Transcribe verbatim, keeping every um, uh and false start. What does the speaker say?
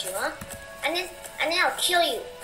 you, huh? And then, and then I'll kill you.